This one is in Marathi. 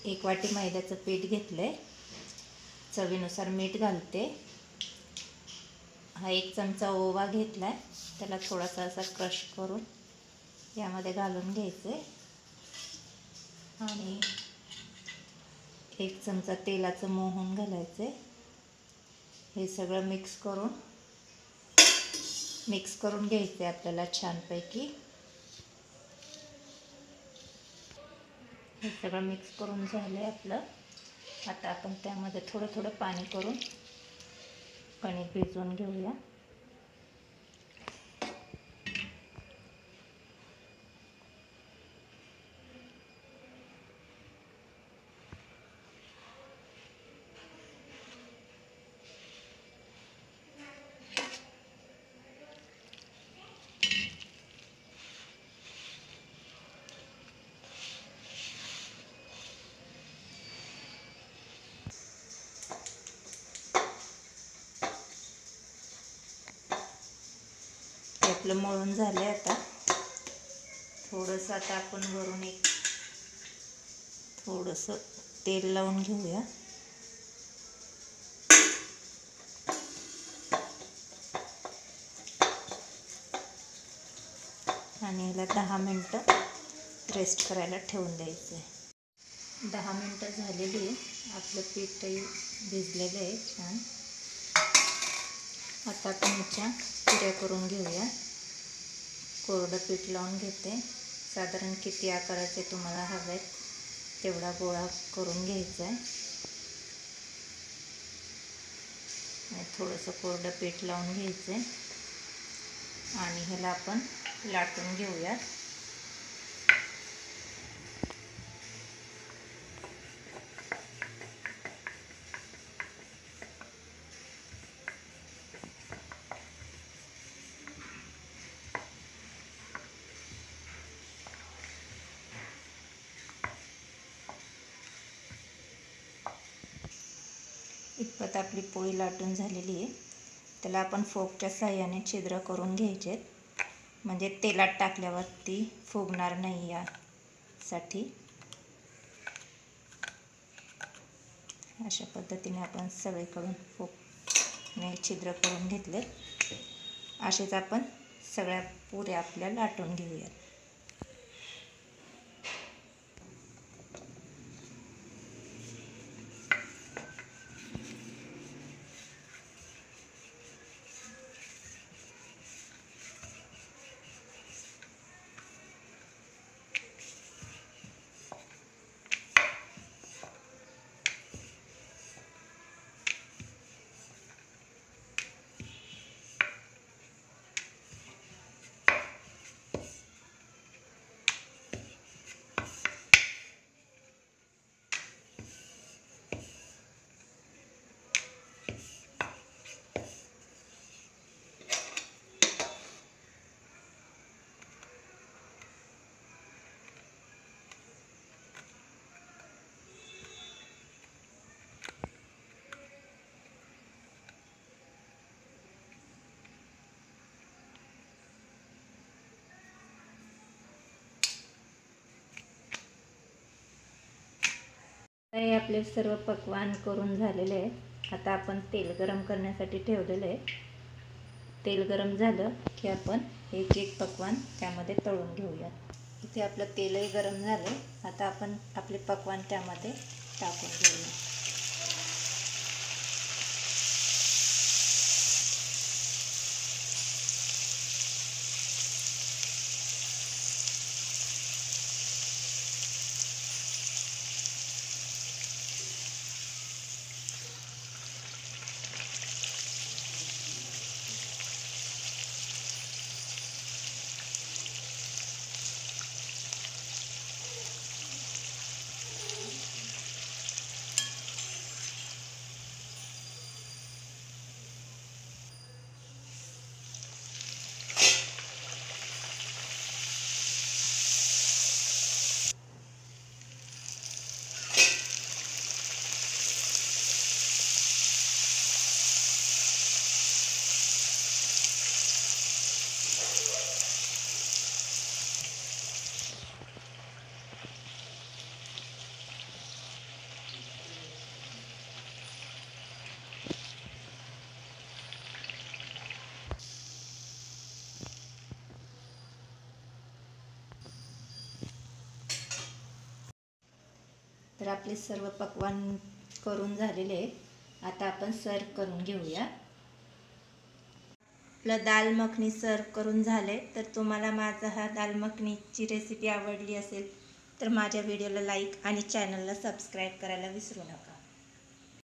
1 वाटी मैद्याचं पीठ घेतलंय, चवीनुसार मीठ घालते. हा 1 चमचा ओवा घेतलाय, त्याला थोडासा असा क्रश करून यामध्ये घालून घ्यायचे आणि 1 चमचा तेलाचं मोहन घालायचे. हे सगळं मिक्स करून घ्यायचे आपल्याला छानपैकी. हे सगळं मिक्स करून झालं आहे आपलं. आता आपण त्यामध्ये थोडं थोडं पाणी करून कणिक भिजवून घेऊया. आपलं मळून झालं आहे. आता थोडंसं आपण वरून थोडंसं तेल लावून घेऊया. आणि याला 10 मिनटं रेस्ट करायला ठेवून द्यायचं आहे. 10 मिनटं झालेली आहे. आपलं पीठही भिजलेलं आहे छान. आता आपण ह्याच्या पुऱ्या करून घेऊया. कोरडं पीठ लावून घेते. साधारण किती आकाराचे तुम्हाला हवे आहेत तेवढा गोळा करून घ्यायचा आहे. आणि थोडंसं कोरडं पीठ लावून घ्यायचं आहे आणि ह्याला आपण लाटून घेऊया. इतपत आपली पोळी लाटून झालेली आहे. त्याला आपण फोकच्या साहाय्याने छिद्र करून घ्यायचे, म्हणजे तेलात टाकल्यावरती फुगणार नाही यासाठी. अशा पद्धतीने आपण सगळीकडून फोकने छिद्र करून घेतले. असेच आपण सगळ्या पुऱ्या आपल्या लाटून घेऊयात. हे आपले सर्व पक्वान्न करून झालेले आहे. आता आपण तेल गरम करण्यासाठी ठेवलेलं आहे. तेल गरम झालं की आपण एक पक्वान्न त्यामध्ये तळून घेऊया. इथे आपलं तेलही गरम झालं. आता आपण आपले पक्वान्न त्यामध्ये टाकून घेऊया. तर आपले सर्व पक्वान करून झालेले आहे. आता आपण सर्व करून घेऊया. आपलं दाल मखनी सर्व करून झाले. तर तुम्हाला माझा हा दाल मखनीची रेसिपी आवडली असेल तर माझ्या व्हिडिओला लाईक आणि चॅनलला सबस्क्राईब करायला विसरू नका.